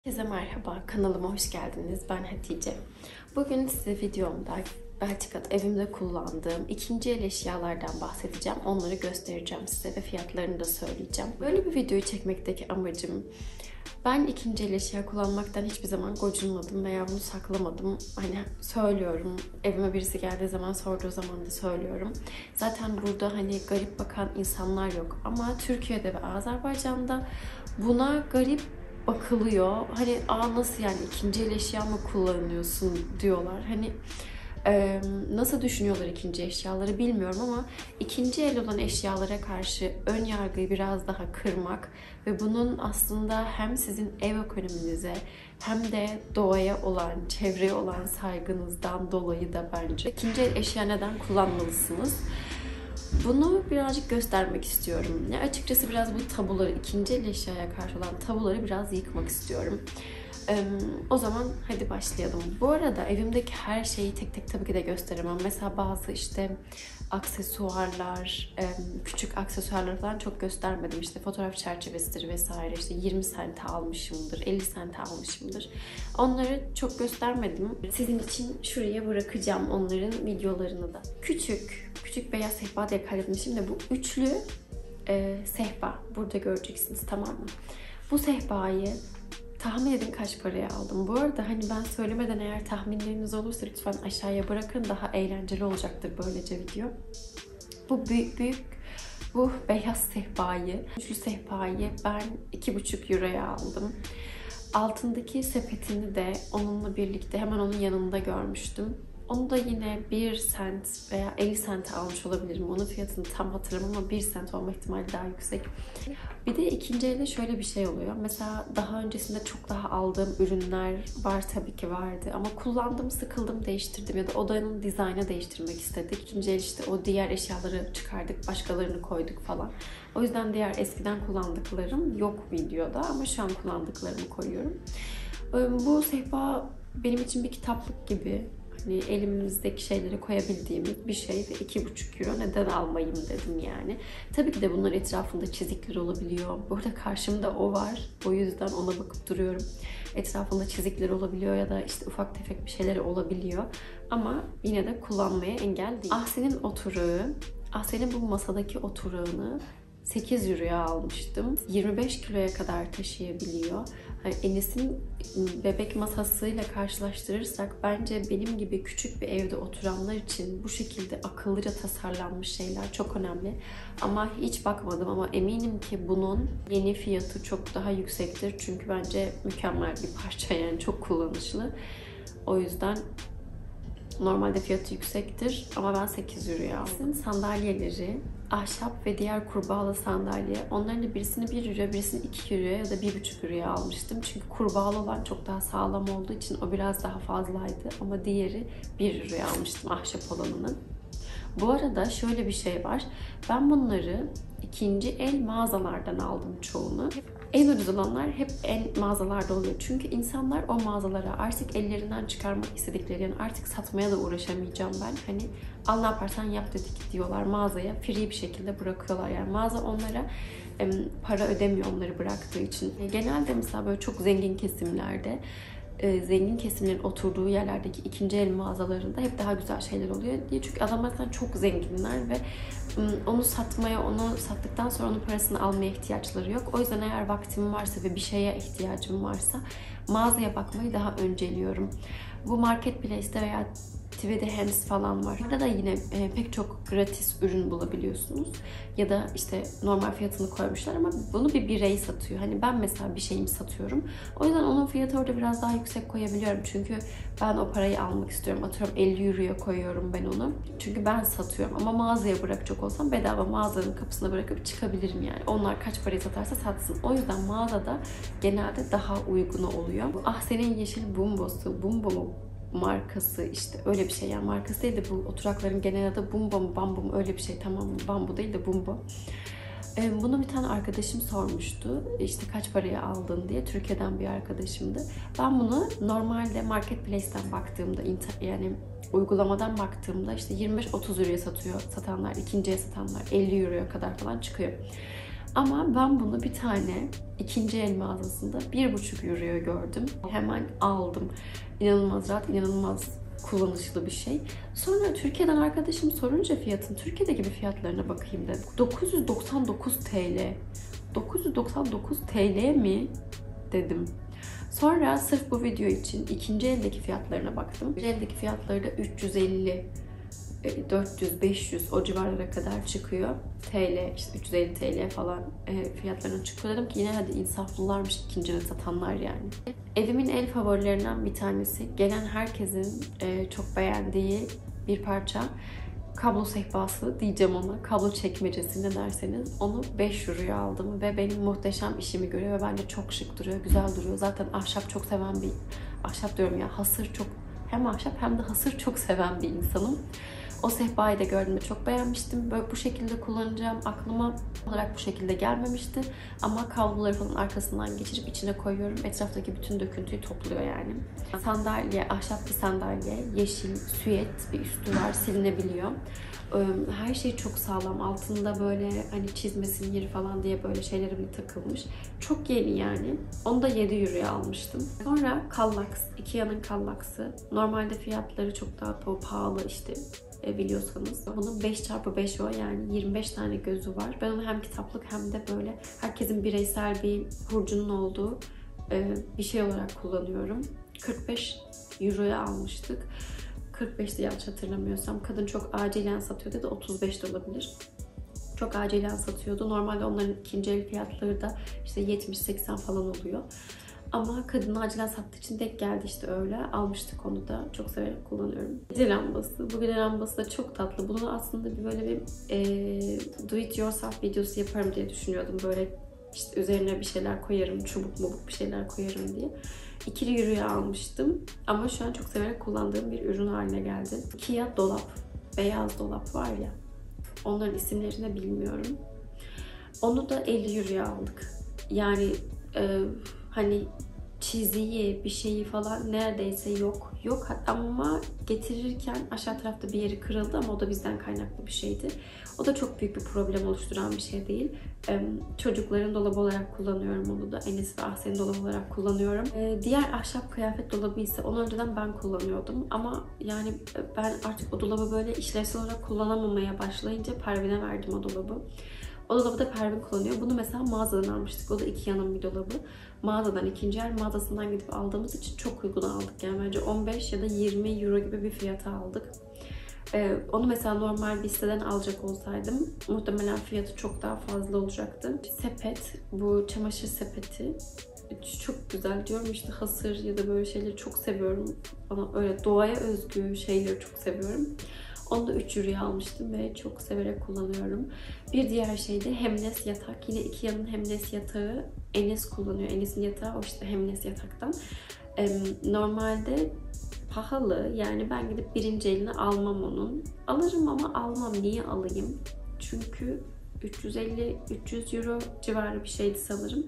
Herkese merhaba, kanalıma hoş geldiniz. Ben Hatice. Bugün size videomda Belçika'da evimde kullandığım ikinci el eşyalardan bahsedeceğim. Onları göstereceğim size ve fiyatlarını da söyleyeceğim. Böyle bir videoyu çekmekteki amacım, ben ikinci el eşya kullanmaktan hiçbir zaman gocunmadım veya bunu saklamadım. Hani söylüyorum, evime birisi geldiği zaman, sorduğu zaman da söylüyorum. Zaten burada hani garip bakan insanlar yok. Ama Türkiye'de ve Azerbaycan'da buna garip bakılıyor. Hani nasıl yani ikinci el eşya mı kullanıyorsun diyorlar. Hani nasıl düşünüyorlar ikinci eşyaları bilmiyorum ama ikinci el olan eşyalara karşı ön yargıyı biraz daha kırmak ve bunun aslında hem sizin ev ekonominize hem de doğaya olan, çevreye olan saygınızdan dolayı da bence ikinci el eşya neden kullanmalısınız? Bunu birazcık göstermek istiyorum. Açıkçası biraz bu tabuları, ikinci el eşyaya karşı olan tabuları biraz yıkmak istiyorum. O zaman hadi başlayalım. Bu arada evimdeki her şeyi tek tek tabii ki de gösteremem. Mesela bazı işte aksesuarlar, küçük aksesuarları falan çok göstermedim. İşte fotoğraf çerçevesidir vesaire. İşte 20 sente almışımdır, 50 sente almışımdır. Onları çok göstermedim. Sizin için şuraya bırakacağım onların videolarını da. Küçük beyaz sehpa diye kaydetmişim de bu üçlü sehpa. Burada göreceksiniz, tamam mı? Bu sehpayı tahmin edin kaç paraya aldım. Bu arada hani ben söylemeden eğer tahminleriniz olursa lütfen aşağıya bırakın. Daha eğlenceli olacaktır böylece video. Bu bu beyaz sehpayı, üçlü sehpayı ben 2,5 euroya aldım. Altındaki sepetini de onunla birlikte hemen onun yanında görmüştüm. Onu da yine 1 sent veya 50 sent almış olabilirim. Onun fiyatını tam hatırlamam ama 1 sent olma ihtimali daha yüksek. Bir de ikinci elde şöyle bir şey oluyor. Mesela daha öncesinde çok daha aldığım ürünler var, tabii ki vardı. Ama kullandım, sıkıldım, değiştirdim ya da odanın dizaynı değiştirmek istedik. İkinci el işte o diğer eşyaları çıkardık, başkalarını koyduk falan. O yüzden diğer eskiden kullandıklarım yok videoda ama şu an kullandıklarımı koyuyorum. Bu sehpa benim için bir kitaplık gibi. Hani elimizdeki şeyleri koyabildiğimiz bir şey ve 2,5 euro neden almayayım dedim yani. Tabii ki de bunların etrafında çizikler olabiliyor. Burada karşımda o var. O yüzden ona bakıp duruyorum. Etrafında çizikler olabiliyor ya da işte ufak tefek bir şeyleri olabiliyor. Ama yine de kullanmaya engel değil. Ahsen'in bu masadaki oturağını 8 euroya almıştım. 25 kiloya kadar taşıyabiliyor. Hani Enes'in bebek masasıyla karşılaştırırsak bence benim gibi küçük bir evde oturanlar için bu şekilde akıllıca tasarlanmış şeyler çok önemli. Ama hiç bakmadım ama eminim ki bunun yeni fiyatı çok daha yüksektir. Çünkü bence mükemmel bir parça, yani çok kullanışlı. O yüzden normalde fiyatı yüksektir ama ben 8 euroya aldım. Sandalyeleri, ahşap ve diğer kurbağalı sandalye. Onların da birisini 1 euro, birisini 2 euroya ya da 1,5 euroya almıştım. Çünkü kurbağalı olan çok daha sağlam olduğu için o biraz daha fazlaydı. Ama diğeri 1 euroya almıştım, ahşap olanını. Bu arada şöyle bir şey var. Ben bunları ikinci el mağazalardan aldım çoğunu. En ucuz olanlar hep en mağazalarda oluyor. Çünkü insanlar o mağazalara artık ellerinden çıkarmak istedikleri, yani artık satmaya da uğraşamayacağım ben. Hani al ne yaparsan yap dedik diyorlar mağazaya. Free bir şekilde bırakıyorlar. Yani mağaza onlara para ödemiyor onları bıraktığı için. Genelde mesela böyle çok zengin kesimlerde, zengin kesimlerin oturduğu yerlerdeki ikinci el mağazalarında hep daha güzel şeyler oluyor diye. Çünkü adamlar zaten çok zenginler ve onu sattıktan sonra onun parasını almaya ihtiyaçları yok. O yüzden eğer vaktim varsa ve bir şeye ihtiyacım varsa mağazaya bakmayı daha önceliyorum. Bu Marketplace'te veya Tvede Hands falan var. Burada da yine pek çok gratis ürün bulabiliyorsunuz. Ya da işte normal fiyatını koymuşlar ama bunu bir birey satıyor. Hani ben mesela bir şeyimi satıyorum. O yüzden onun fiyatı orada biraz daha yüksek koyabiliyorum. Çünkü ben o parayı almak istiyorum. Atıyorum 50 euroya koyuyorum ben onu. Çünkü ben satıyorum. Ama mağazaya bırakacak olsam bedava mağazanın kapısına bırakıp çıkabilirim yani. Onlar kaç paraya satarsa satsın. O yüzden mağazada genelde daha uygunu oluyor. Ahsen'in yeşil bumbosu, bumbo mu markası, işte öyle bir şey, yani markası değil de bu oturakların genel adı Bumbo mu Bambu mu öyle bir şey, tamam mı? Bambu değil de Bumbo. Bunu bir tane arkadaşım sormuştu. İşte kaç paraya aldın diye. Türkiye'den bir arkadaşımdı. Ben bunu normalde Marketplace'ten baktığımda, yani uygulamadan baktığımda işte 25-30 euroya satanlar, ikinciye satanlar 50 euroya kadar falan çıkıyor. Ama ben bunu bir tane ikinci el mağazasında 1,5 euroya gördüm. Hemen aldım. İnanılmaz rahat, inanılmaz kullanışlı bir şey. Sonra Türkiye'den arkadaşım sorunca fiyatın, Türkiye'de gibi fiyatlarına bakayım dedim. 999 TL. 999 TL mi? Dedim. Sonra sırf bu video için ikinci eldeki fiyatlarına baktım. İkinci eldeki fiyatları da 350, 400, 500 o civarlara kadar çıkıyor. TL, işte 350 TL falan fiyatlarına çıkıyor. Dedim ki yine hadi insaflılarmış ikinci el satanlar yani. Evimin el favorilerinden bir tanesi. Gelen herkesin çok beğendiği bir parça. Kablo sehpası diyeceğim ona. Kablo çekmecesi ne derseniz. Onu 5 euroya aldım ve benim muhteşem işimi görüyor ve bence çok şık duruyor, güzel duruyor. Zaten ahşap çok seven bir, ahşap diyorum ya, hasır çok, hem ahşap hem de hasır çok seven bir insanım. O sehpayı da gördüğümde çok beğenmiştim. Böyle bu şekilde kullanacağım aklıma olarak bu şekilde gelmemişti. Ama kabloları falan arkasından geçirip içine koyuyorum. Etraftaki bütün döküntüyü topluyor yani. Sandalye, ahşap bir sandalye. Yeşil, süet bir üstü var. Silinebiliyor. Her şey çok sağlam. Altında böyle hani çizmesin yeri falan diye böyle şeyleri bile takılmış. Çok yeni yani. Onu da 7 euroya almıştım. Sonra Kallax. Ikea'nın Kallax'ı. Normalde fiyatları çok daha pahalı işte. Biliyorsanız. Bunun 5x5 o yani 25 tane gözü var. Ben onu hem kitaplık hem de böyle herkesin bireysel bir hurcunun olduğu bir şey olarak kullanıyorum. 45 euroya almıştık. 45'ti yanlış hatırlamıyorsam. Kadın çok acilen satıyor dedi. 35 de olabilir. Çok acilen satıyordu. Normalde onların ikinci el fiyatları da işte 70-80 falan oluyor. Ama kadın acilen sattığı için denk geldi işte öyle. Almıştık onu da. Çok severek kullanıyorum. Gece lambası. Bu gece lambası da çok tatlı. Bunu aslında böyle bir do it yourself videosu yaparım diye düşünüyordum. Böyle işte üzerine bir şeyler koyarım, çubuk mubuk bir şeyler koyarım diye. 2 euroya almıştım. Ama şu an çok severek kullandığım bir ürün haline geldi. Ikea dolap. Beyaz dolap var ya. Onların isimlerini bilmiyorum. Onu da 50 euroya aldık. Yani hani çiziği bir şeyi falan neredeyse yok. Yok ama getirirken aşağı tarafta bir yeri kırıldı ama o da bizden kaynaklı bir şeydi. O da çok büyük bir problem oluşturan bir şey değil. Çocukların dolabı olarak kullanıyorum onu da. Enes ve Ahsen'in dolabı olarak kullanıyorum. Diğer ahşap kıyafet dolabı ise onu önceden ben kullanıyordum. Ama yani ben artık o dolabı böyle işlevsel olarak kullanamamaya başlayınca Pervin'e verdim o dolabı. O dolabı da Pervin kullanıyor. Bunu mesela mağazadan almıştık. O da Ikea'nın bir dolabı. Mağazadan, ikinci el mağazasından gidip aldığımız için çok uygun aldık. Yani bence 15 ya da 20 euro gibi bir fiyata aldık. Onu mesela normal bir siteden alacak olsaydım muhtemelen fiyatı çok daha fazla olacaktı. Sepet, bu çamaşır sepeti çok güzel diyorum işte hasır ya da böyle şeyleri çok seviyorum. Bana öyle doğaya özgü şeyleri çok seviyorum. Onu da 3 euroya almıştım ve çok severek kullanıyorum. Bir diğer şey de Hemnes yatak. Yine Ikea'nın Hemnes yatağı. Enes kullanıyor. Enes'in yatağı o işte Hemnes yataktan. Normalde pahalı. Yani ben gidip birinci elini almam onun. Alırım ama almam. Niye alayım? Çünkü 350-300 euro civarı bir şeydi sanırım.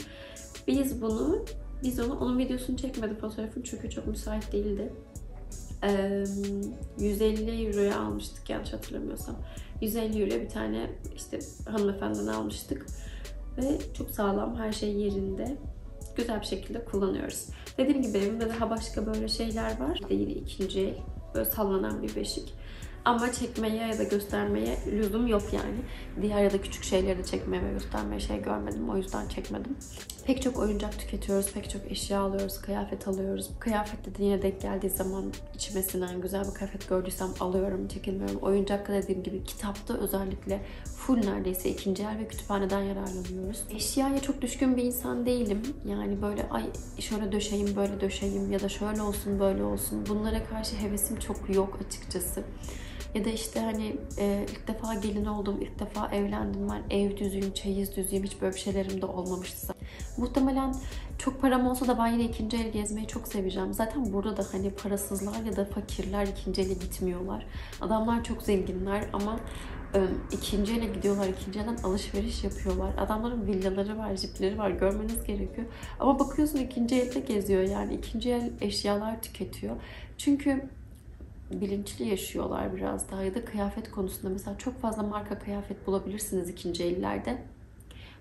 Biz onu onun videosunu çekmedim fotoğrafını çünkü çok müsait değildi. 150 euroya almıştık yanlış hatırlamıyorsam. 150 euroya bir tane işte hanımefendiden almıştık. Ve çok sağlam, her şey yerinde. Güzel bir şekilde kullanıyoruz. Dediğim gibi evimde daha başka böyle şeyler var. Bir de yine ikinci el, böyle sallanan bir beşik. Ama çekmeye ya da göstermeye lüzum yok yani. Diğer ya da küçük şeyleri de çekmeye ve göstermeye şey görmedim. O yüzden çekmedim. Pek çok oyuncak tüketiyoruz, pek çok eşya alıyoruz, kıyafet alıyoruz. Kıyafette de yine denk geldiği zaman içime sinen güzel bir kıyafet gördüysem alıyorum, çekinmiyorum. Oyuncakta dediğim gibi kitapta özellikle full neredeyse ikinci el ve kütüphaneden yararlanıyoruz. Eşyaya çok düşkün bir insan değilim. Yani böyle ay şöyle döşeyim, böyle döşeyim ya da şöyle olsun, böyle olsun. Bunlara karşı hevesim çok yok açıkçası. Ya da işte hani ilk defa gelin oldum, ilk defa evlendim ben, ev düzüyüm, çeyiz düzüyüm, hiç böyle bir şeylerim de olmamıştı. Muhtemelen çok param olsa da ben yine ikinci el gezmeyi çok seveceğim. Zaten burada da hani parasızlar ya da fakirler ikinci ele gitmiyorlar. Adamlar çok zenginler ama ikinci ele gidiyorlar, ikinci elden alışveriş yapıyorlar. Adamların villaları var, jipleri var, görmeniz gerekiyor. Ama bakıyorsun ikinci elde geziyor yani ikinci el eşyalar tüketiyor. Çünkü bilinçli yaşıyorlar biraz daha ya da kıyafet konusunda mesela çok fazla marka kıyafet bulabilirsiniz ikinci ellerde.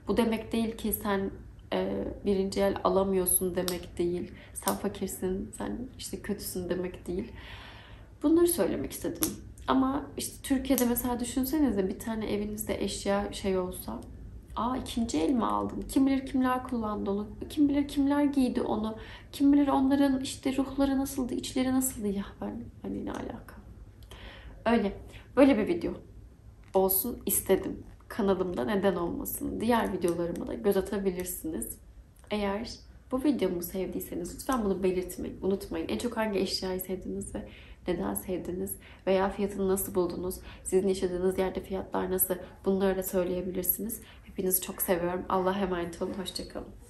Bu demek değil ki sen birinci el alamıyorsun demek değil. Sen fakirsin, sen işte kötüsün demek değil. Bunları söylemek istedim. Ama işte Türkiye'de mesela düşünsenize bir tane evinizde eşya şey olsa. Aa, ikinci el mi aldım? Kim bilir kimler kullandı onu? Kim bilir kimler giydi onu? Kim bilir onların işte ruhları nasıldı, içleri nasıldı? Ya ben hani ne alaka? Öyle. Böyle bir video olsun istedim. Kanalımda neden olmasın? Diğer videolarıma da göz atabilirsiniz. Eğer bu videomu sevdiyseniz lütfen bunu belirtmeyi unutmayın. En çok hangi eşyayı sevdiniz ve neden sevdiniz? Veya fiyatını nasıl buldunuz? Sizin yaşadığınız yerde fiyatlar nasıl? Bunları da söyleyebilirsiniz. Hepinizi çok seviyorum. Allah'a emanet olun. Hoşça kalın.